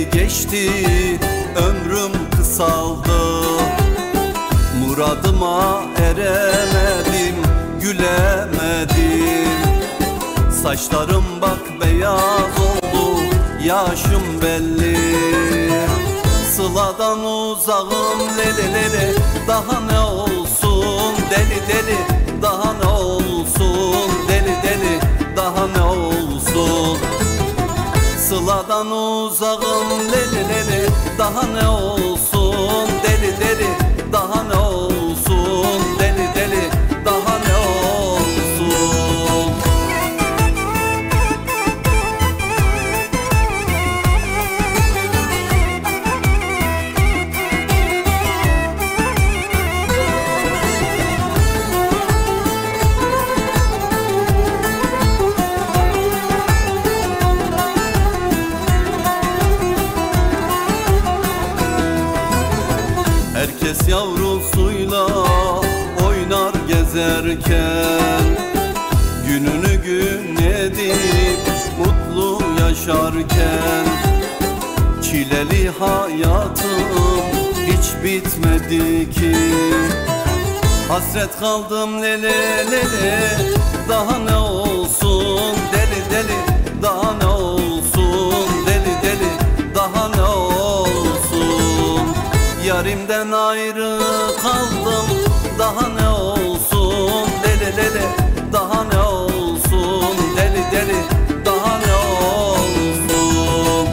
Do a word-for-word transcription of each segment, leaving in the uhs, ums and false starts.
geldi geçti, ömrüm kısaldı. Muradıma eremedim, gülemedim. Saçlarım bak beyaz oldu, yaşım belli. Sıladan uzağım lele lele, daha ne olsun deli deli, daha ne olsun deli deli, daha ne olsun. Sıladan uzağım lele lele, daha ne olsun deli deli, daha ne olsun deli deli, daha ne olsun. Herkes yavrusuyla oynar gezerken, gününü gün edip mutlu yaşarken, çileli hayatım hiç bitmedi ki. Hasret kaldım lele lele, daha ne olsun deli deli, daha ne olsun deli deli, daha ne olsun. Yarimden ayrı kaldım, daha ne olsun deli deli, daha ne olsun deli deli, daha ne olsun.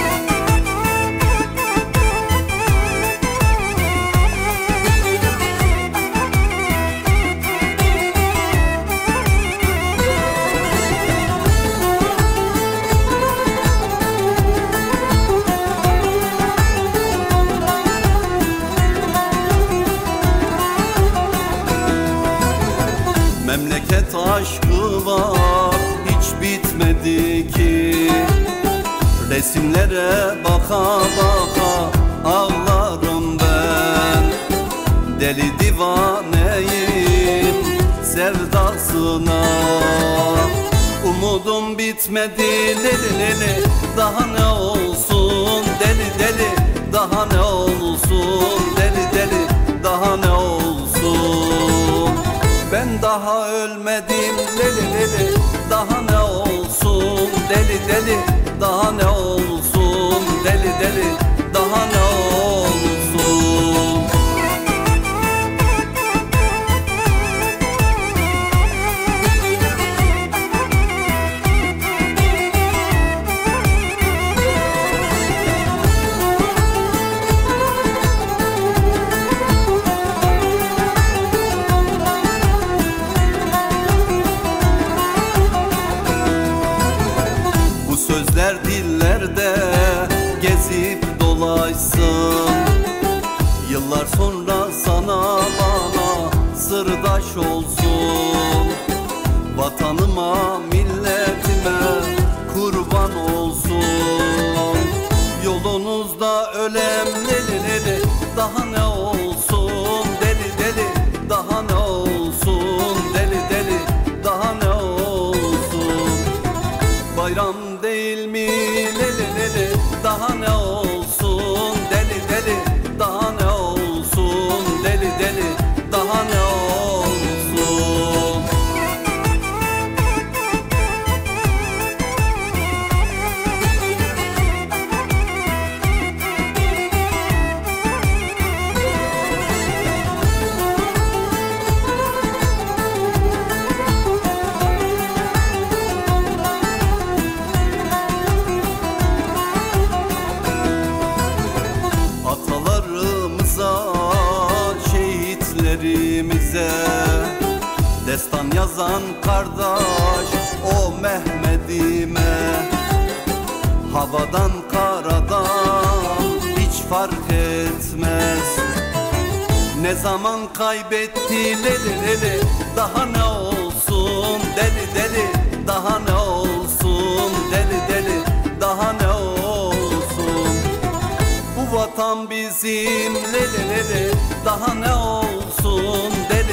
Memleket aşkı var, hiç bitmedi ki. Resimlere baka baka ağlarım ben. Deli divaneyim sevdasına. Umudum bitmedi leli leli, daha ne olsun deli deli, daha ne olsun deli deli, daha ne olsun. Ben daha ölmedim leli leli, daha ne olsun deli deli, daha ne olsun deli deli, daha ne olsun. Sözler dillerde gezip dolaşsın, yıllar sonra sana bana sırdaş olsun. Vatanıma milletime kurban olsun. Yolunuzda ölem leli leli, daha ne olsun deli deli, daha ne olsun deli deli, daha ne olsun. Bayram değil mi leli leli, daha ne olsun deli deli, daha ne olsun deli deli, daha ne olsun. Şehitlerimize destan yazan kardeş o Mehmet'ime, havadan karadan hiç fark etmez. Ne zaman kaybetti leli leli, daha ne olsun deli deli, daha ne olsun deli deli, daha ne olsun. Bu vatan bizim leli leli, daha ne olsun deli